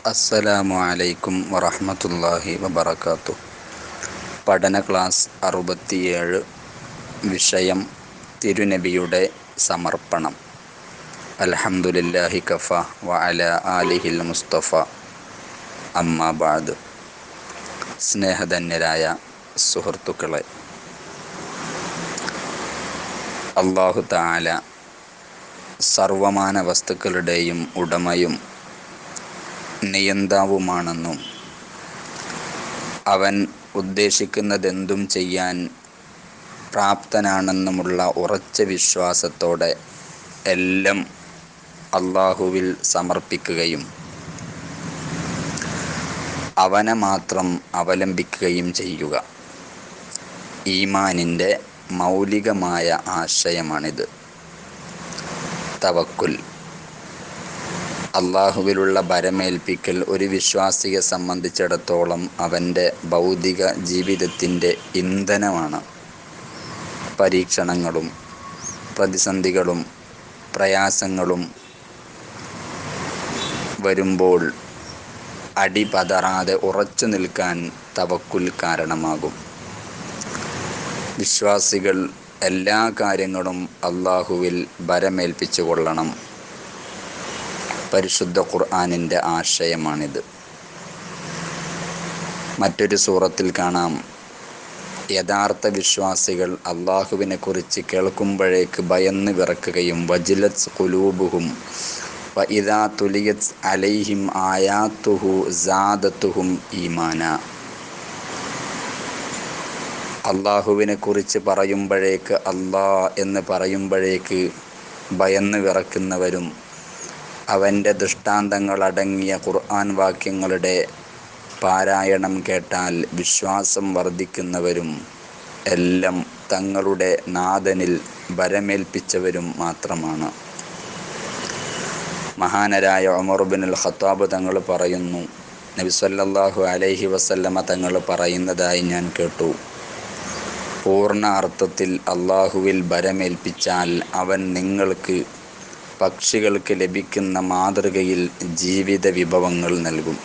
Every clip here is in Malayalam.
അസ്സലാമു അലൈക്കും വറഹ്മത്തുള്ളാഹി വബറകാതുഹു. പഠന ക്ലാസ് 67. വിഷയം തിരുനബിയുടെ സമർപ്പണം. അൽഹംദുലില്ലാഹി കഫ വ അലാ ആലിഹിൽ മുസ്തഫ. അമ്മാ ബഅദ്. സ്നേഹധന്യരായ സുഹൃത്തുക്കളെ, അല്ലാഹു തആല സർവമാന വസ്തുക്കളുടെയും ഉടമയും നിയന്താവുമാണെന്നും അവൻ ഉദ്ദേശിക്കുന്നതെന്തും ചെയ്യാൻ പ്രാപ്തനാണെന്നുമുള്ള ഉറച്ച വിശ്വാസത്തോടെ എല്ലാം അല്ലാഹുവിൽ സമർപ്പിക്കുകയും അവനെ മാത്രം അവലംബിക്കുകയും ചെയ്യുക. ഈമാനിൻ്റെ മൗലികമായ ആശയമാണിത്. തവക്കുൽ, അല്ലാഹുവിലുള്ള ഭരമേൽപ്പിക്കൽ ഒരു വിശ്വാസിയെ സംബന്ധിച്ചിടത്തോളം അവൻ്റെ ഭൗതിക ജീവിതത്തിൻ്റെ ഇന്ധനമാണ്. പരീക്ഷണങ്ങളും പ്രതിസന്ധികളും പ്രയാസങ്ങളും വരുമ്പോൾ അടിപതറാതെ ഉറച്ചു നിൽക്കാൻ തവക്കുൽ കാരണമാകും. വിശ്വാസികൾ എല്ലാ കാര്യങ്ങളും അല്ലാഹുവിൽ ഭരമേൽപ്പിച്ചു കൊള്ളണം. പരിശുദ്ധ ഖുർആനിൻ്റെ ആശയമാണിത്. മറ്റൊരു സൂറത്തിൽ കാണാം, യഥാർത്ഥ വിശ്വാസികൾ അല്ലാഹുവിനെ കുറിച്ച് കേൾക്കുമ്പോഴേക്ക് ഭയന്ന് വിറക്കുകയും വജിലത് ഖുലൂബുഹും വഇദാ തുലിയത് അലൈഹിം ആയാതുഹു സാദതുഹും ഈമാന. അല്ലാഹുവിനെ കുറിച്ച് പറയുമ്പോഴേക്ക്, എന്ന് പറയുമ്പോഴേക്ക് ഭയന്ന് വിറക്കുന്നവരും അവൻ്റെ ദൃഷ്ടാന്തങ്ങളടങ്ങിയ ഖുർആൻ വാക്യങ്ങളുടെ പാരായണം കേട്ടാൽ വിശ്വാസം വർദ്ധിക്കുന്നവരും എല്ലാം തങ്ങളുടെ നാഥനിൽ ഭരമേൽപ്പിച്ചവരും മാത്രമാണ്. മഹാനരായ ഉമർ ഇബ്നുൽ ഖത്താബ് തങ്ങൾ പറയുന്നു, നബി സല്ലല്ലാഹു അലൈഹി വസല്ലമ തങ്ങൾ പറയുന്നതായി ഞാൻ കേട്ടു, പൂർണ്ണ അർത്ഥത്തിൽ അല്ലാഹുവിൽ ഭരമേൽപ്പിച്ചാൽ അവൻ നിങ്ങൾക്ക് പക്ഷികൾക്ക് ലഭിക്കുന്ന മാതൃകയിൽ ജീവിത വിഭവങ്ങൾ നൽകും.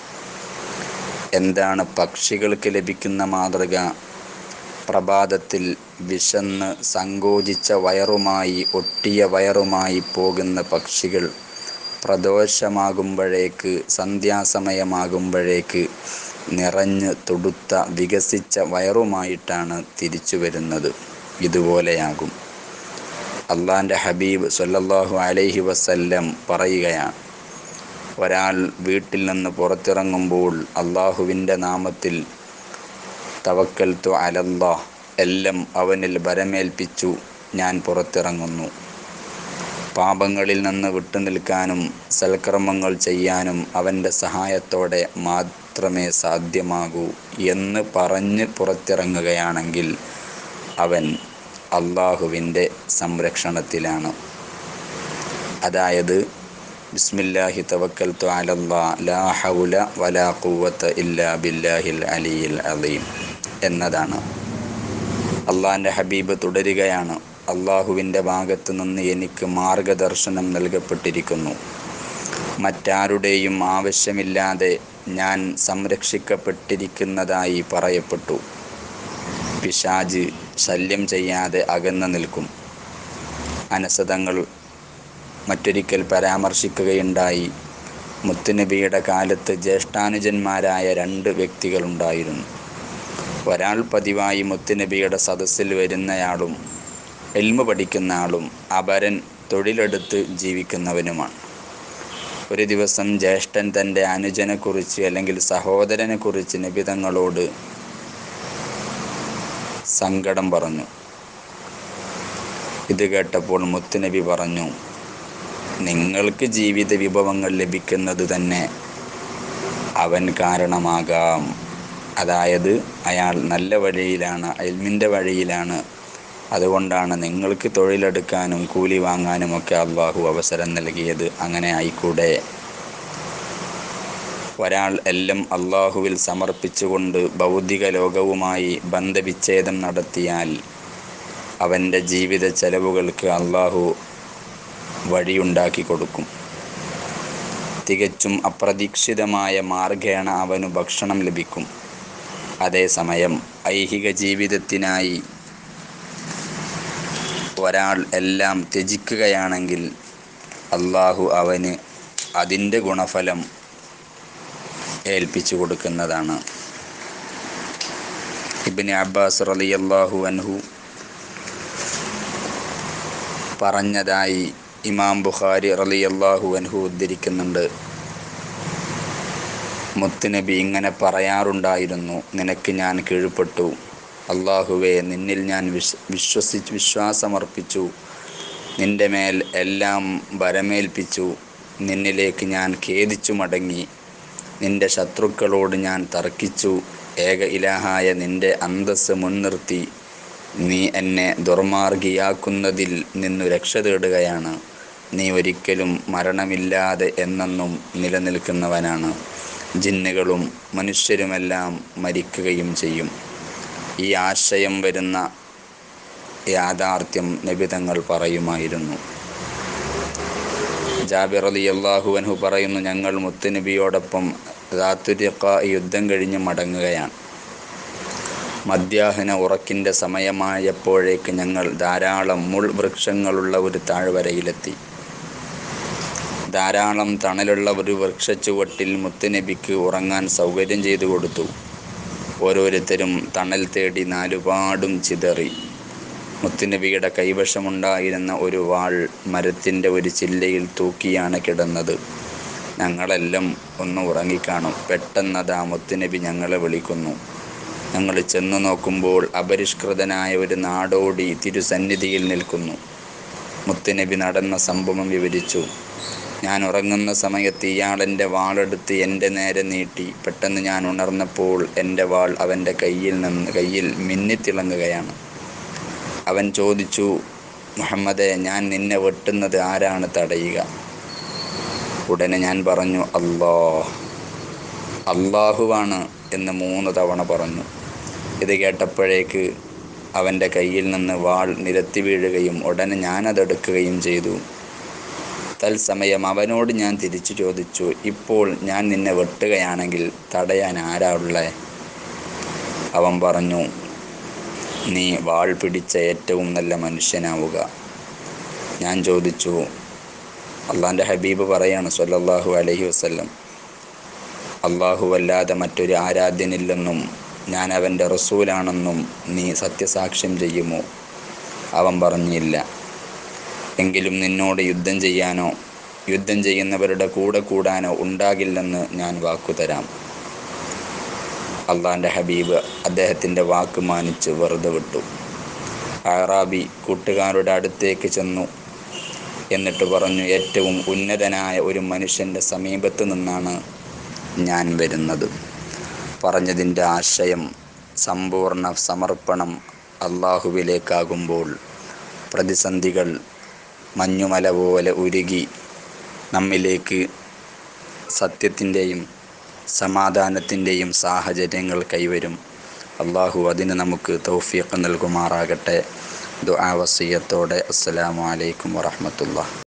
എന്താണ് പക്ഷികൾക്ക് ലഭിക്കുന്ന മാതൃക? പ്രഭാതത്തിൽ വിശന്ന് സങ്കോചിച്ച വയറുമായി, ഒട്ടിയ വയറുമായി പോകുന്ന പക്ഷികൾ പ്രദോഷമാകുമ്പോഴേക്ക്, സന്ധ്യാസമയമാകുമ്പോഴേക്ക് നിറഞ്ഞ് തുടുത്ത വികസിച്ച വയറുമായിട്ടാണ് തിരിച്ചു വരുന്നത്. ഇതുപോലെയാകും. അള്ളാൻ്റെ ഹബീബ് സ്വല്ലല്ലാഹു അലൈഹി വസല്ലം പറയുകയാണ്, ഒരാൾ വീട്ടിൽ നിന്ന് പുറത്തിറങ്ങുമ്പോൾ അല്ലാഹുവിൻ്റെ നാമത്തിൽ തവക്കൽതു അലല്ലാഹ്, എല്ലാം അവനിൽ ഭരമേൽപ്പിച്ചു ഞാൻ പുറത്തിറങ്ങുന്നു, പാപങ്ങളിൽ നിന്ന് വിട്ടുനിൽക്കാനും സൽക്കർമ്മങ്ങൾ ചെയ്യാനും അവൻ്റെ സഹായത്തോടെ മാത്രമേ സാധ്യമാകൂ എന്ന് പറഞ്ഞ് പുറത്തിറങ്ങുകയാണെങ്കിൽ അവൻ അല്ലാഹുവിൻ്റെ സംരക്ഷണത്തിലാണ്. അതായത് ബിസ്മില്ലാഹി തവക്കൽതു അലല്ലാഹ് ലാ ഹൗല വലാ ഖുവത ഇല്ലാ ബില്ലാഹിൽ അലിയിൽ അലീം എന്നതാണ്. അള്ളാൻ്റെ ഹബീബ് തുടരുകയാണ്, അല്ലാഹുവിൻ്റെ ഭാഗത്ത് നിന്ന് എനിക്ക് മാർഗദർശനം നൽകപ്പെട്ടിരിക്കുന്നു. മറ്റാരുടെയും ആവശ്യമില്ലാതെ ഞാൻ സംരക്ഷിക്കപ്പെട്ടിരിക്കുന്നതായി പറയപ്പെട്ടു. പിശാച് ശല്യം ചെയ്യാതെ അകന്നു നിൽക്കും. അനസ് തങ്ങൾ മറ്റൊരിക്കൽ പരാമർശിക്കുകയുണ്ടായി, മുത്തുനബിയുടെ കാലത്ത് ജ്യേഷ്ഠാനുജന്മാരായ 2 വ്യക്തികളുണ്ടായിരുന്നു. ഒരാൾ പതിവായി മുത്തുനബിയുടെ സദസ്സിൽ വരുന്നയാളും ഇൽമു പഠിക്കുന്ന ആളും അപരൻ തൊഴിലെടുത്ത് ജീവിക്കുന്നവനുമാണ്. ഒരു ദിവസം ജ്യേഷ്ഠൻ തൻ്റെ അനുജനെക്കുറിച്ച് അല്ലെങ്കിൽ സഹോദരനെക്കുറിച്ച് നബി തങ്ങളോട് സങ്കടം പറഞ്ഞു. ഇത് കേട്ടപ്പോൾ മുത്തുനബി പറഞ്ഞു, നിങ്ങൾക്ക് ജീവിത വിഭവങ്ങൾ ലഭിക്കുന്നത് തന്നെ അവൻ കാരണമാകാം. അതായത് അയാൾ നല്ല വഴിയിലാണ്, ഇൽമിൻ്റെ വഴിയിലാണ്. അതുകൊണ്ടാണ് നിങ്ങൾക്ക് തൊഴിലെടുക്കാനും കൂലി വാങ്ങാനുമൊക്കെ അല്ലാഹു അവസരം നൽകിയത്. അങ്ങനെ ആയിക്കൂടെ? ഒരാൾ എല്ലാം അല്ലാഹുവിൽ സമർപ്പിച്ചുകൊണ്ട് ഭൗതിക ലോകവുമായി ബന്ധവിച്ഛേദം നടത്തിയാൽ അവൻ്റെ ജീവിത ചെലവുകൾക്ക് അല്ലാഹു വഴിയുണ്ടാക്കി കൊടുക്കും. തികച്ചും അപ്രതീക്ഷിതമായ മാർഗേണ അവനു ഭക്ഷണം ലഭിക്കും. അതേസമയം ഐഹിക ജീവിതത്തിനായി ഒരാൾ എല്ലാം ത്യജിക്കുകയാണെങ്കിൽ അള്ളാഹു അവന് അതിൻ്റെ ഗുണഫലം ഏൽപ്പിച്ചു കൊടുക്കുന്നതാണ്. ഇബ്നു അബ്ബാസ് റളിയല്ലാഹു അൻഹു പറഞ്ഞതായി ഇമാം ബുഖാരി റളിയല്ലാഹു അൻഹു ഉദ്ധരിക്കുന്നുണ്ട്. മുത്തുനബി ഇങ്ങനെ പറയാറുണ്ടായിരുന്നു: നിനക്ക് ഞാൻ കീഴ്പ്പെട്ടു, അല്ലാഹുവേ, നിന്നിൽ ഞാൻ വിശ്വാസമർപ്പിച്ചു, നിന്റെ മേൽ എല്ലാം ഭരമേൽപ്പിച്ചു, നിന്നിലേക്ക് ഞാൻ ഖേദിച്ചു മടങ്ങി, നിന്റെ ശത്രുക്കളോട് ഞാൻ തർക്കിച്ചു, ഏക ഇലാഹായ നിന്റെ അന്തസ്സ് മുൻനിർത്തി നീ എന്നെ ദുർമാർഗിയാക്കുന്നതിൽ നിന്നു രക്ഷ തേടുകയാണ്. നീ ഒരിക്കലും മരണമില്ലാതെ എന്നെന്നും നിലനിൽക്കുന്നവനാണ്. ജിന്നുകളും മനുഷ്യരുമെല്ലാം മരിക്കുകയും ചെയ്യും. ഈ ആശയം വരുന്ന യാഥാർത്ഥ്യം നബി തങ്ങൾ പറയുമായിരുന്നു. ജാബിർ റളിയല്ലാഹു അൻഹു പറയുന്നു: ഞങ്ങൾ മുത്തുനബിയോടൊപ്പം ദാത്തുരിഖാ യുദ്ധം കഴിഞ്ഞ് മടങ്ങുകയാണ്. മധ്യാഹ്ന ഉറക്കിൻ്റെ സമയമായപ്പോഴേക്ക് ഞങ്ങൾ ധാരാളം മുൾവൃക്ഷങ്ങളുള്ള ഒരു താഴ്വരയിലെത്തി. ധാരാളം തണലുള്ള ഒരു വൃക്ഷച്ചുവട്ടിൽ മുത്തുനബിക്ക് ഉറങ്ങാൻ സൗകര്യം ചെയ്തു കൊടുത്തു. ഓരോരുത്തരും തണൽ തേടി നാലുപാടും ചിതറി. മുത്തുനബിയുടെ കൈവശമുണ്ടായിരുന്ന ഒരു വാൾ മരത്തിൻ്റെ ഒരു ചില്ലയിൽ തൂക്കിയാണ് കിടന്നത്. ഞങ്ങളെല്ലാം ഒന്ന് ഉറങ്ങിക്കാണും. പെട്ടെന്നതാ മുത്തുനബി ഞങ്ങളെ വിളിക്കുന്നു. ഞങ്ങൾ ചെന്നു നോക്കുമ്പോൾ അപരിഷ്കൃതനായ ഒരു നാടോടി തിരുസന്നിധിയിൽ നിൽക്കുന്നു. മുത്തുനബി നടന്ന സംഭവം വിവരിച്ചു. ഞാൻ ഉറങ്ങുന്ന സമയത്ത് ഇയാളെൻ്റെ വാളെടുത്ത് എൻ്റെ നേരെ നീട്ടി. പെട്ടെന്ന് ഞാൻ ഉണർന്നപ്പോൾ എൻ്റെ വാൾ അവൻ്റെ കയ്യിൽ മിന്നിത്തിളങ്ങുകയാണ്. അവൻ ചോദിച്ചു: മുഹമ്മദേ, ഞാൻ നിന്നെ വെട്ടുന്നത് ആരാണ് തടയുക? ഉടനെ ഞാൻ പറഞ്ഞു: അല്ലാഹുവാണ് എന്ന് 3 തവണ പറഞ്ഞു. ഇത് കേട്ടപ്പോഴേക്ക് അവൻ്റെ കയ്യിൽ നിന്ന് വാൾ നിലത്തി വീഴുകയും ഉടനെ ഞാനതെടുക്കുകയും ചെയ്തു. തത്സമയം അവനോട് ഞാൻ തിരിച്ചു ചോദിച്ചു: ഇപ്പോൾ ഞാൻ നിന്നെ വെട്ടുകയാണെങ്കിൽ തടയാൻ ആരാ ഉള്ളേ? അവൻ പറഞ്ഞു: നീ വാൾ പിടിച്ച ഏറ്റവും നല്ല മനുഷ്യനാവുക. ഞാൻ ചോദിച്ചു: അള്ളാൻ്റെ ഹബീബ് പറയാണ് സ്വല്ലല്ലാഹു അലൈഹി വസല്ലം, അല്ലാഹുവല്ലാതെ മറ്റൊരു ആരാധ്യനില്ലെന്നും ഞാൻ അവൻ്റെ റസൂലാണെന്നും നീ സത്യസാക്ഷ്യം ചെയ്യുമോ? അവൻ പറഞ്ഞില്ല. എങ്കിലും നിന്നോട് യുദ്ധം ചെയ്യാനോ യുദ്ധം ചെയ്യുന്നവരുടെ കൂടെ കൂടാനോ ഉണ്ടാകില്ലെന്ന് ഞാൻ വാക്കുതരാം. അള്ളാൻ്റെ ഹബീബ് അദ്ദേഹത്തിൻ്റെ വാക്ക് മാനിച്ച് വെറുതെ വിട്ടു. അഅറാബി കൂട്ടുകാരുടെ അടുത്തേക്ക് ചെന്നു. എന്നിട്ട് പറഞ്ഞു: ഏറ്റവും ഉന്നതനായ ഒരു മനുഷ്യൻ്റെ സമീപത്ത് നിന്നാണ് ഞാൻ വരുന്നത്. പറഞ്ഞതിൻ്റെ ആശയം സമ്പൂർണ്ണ സമർപ്പണം അള്ളാഹുവിലേക്കാകുമ്പോൾ പ്രതിസന്ധികൾ മഞ്ഞുമല പോലെ ഉരുകി നമ്മിലേക്ക് സത്യത്തിൻ്റെയും സമാധാനത്തിൻ്റെയും സാഹചര്യങ്ങൾ കൈവരും. അള്ളാഹു അതിന് നമുക്ക് തൗഫീഖ് നൽകുമാറാകട്ടെ. ദുആ വസിയ്യത്തോടെ അസ്സലാമു അലൈക്കും വറഹ്മത്തുള്ളാഹി.